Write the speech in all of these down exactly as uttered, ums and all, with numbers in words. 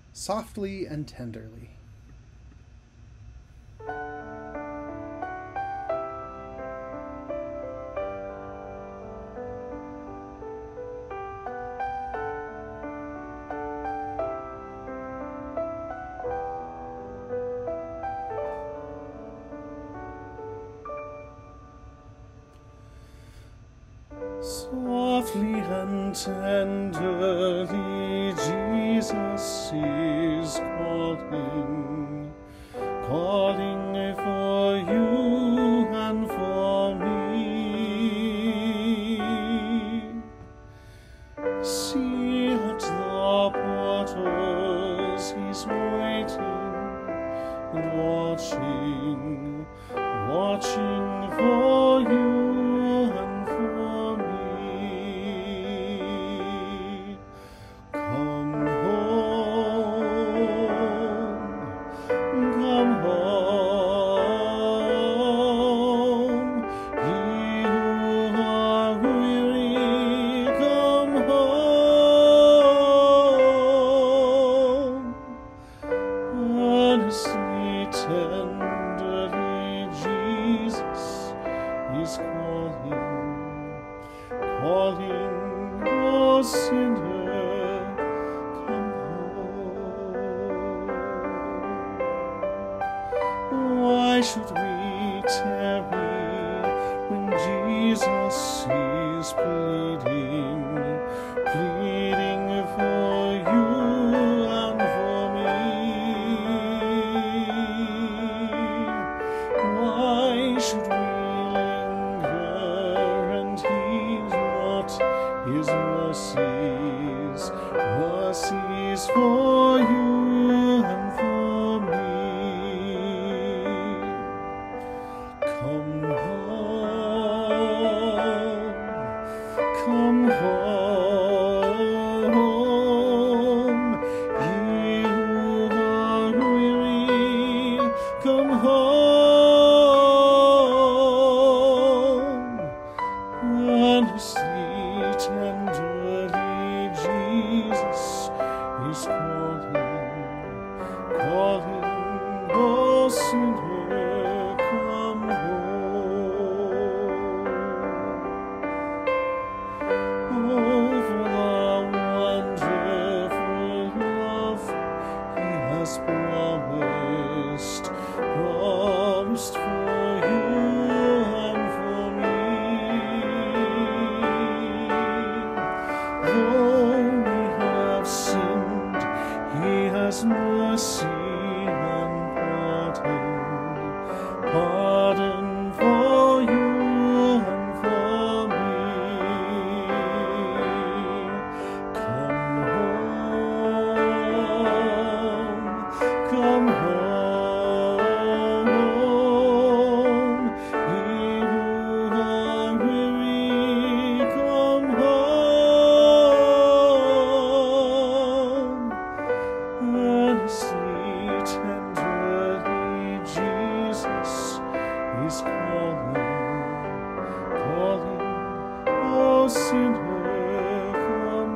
softly and tenderly. Softly and tenderly Jesus is calling, calling for you and for me. See at the portals he's waiting and watching, watching for you. Tenderly, Jesus is calling, calling, oh sinner, come home. Why should we tarry when Jesus is pleading, pleading for you? His mercies, mercies for you and for me. Come home, come home, ye who are weary, come home, earnestly. Tenderly, Jesus is calling, calling, oh sinner, come home. Oh, for the wonderful love he has promised, promised for you. Mercy and pardon, pardon for you and for me. Come home, come home, ye who are weary, come home. Earnestly, tenderly, Jesus is calling, calling, oh sinner, come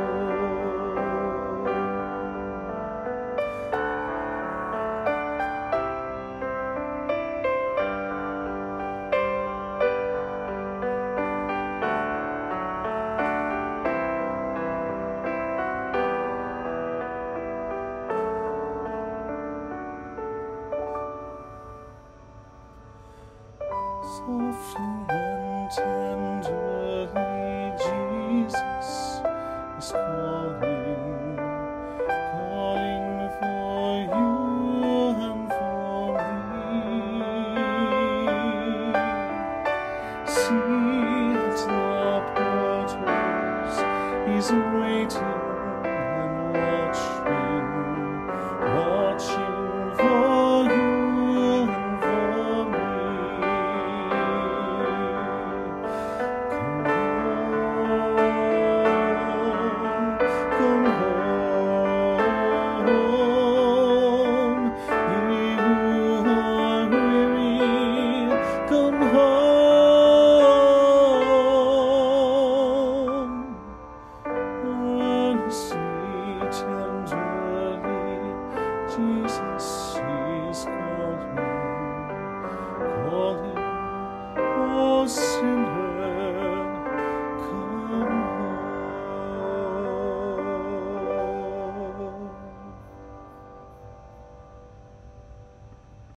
softly and tenderly, Jesus is calling, calling for you and for me. See at the portals, he's waiting and watching, watching for you and for me. Jesus.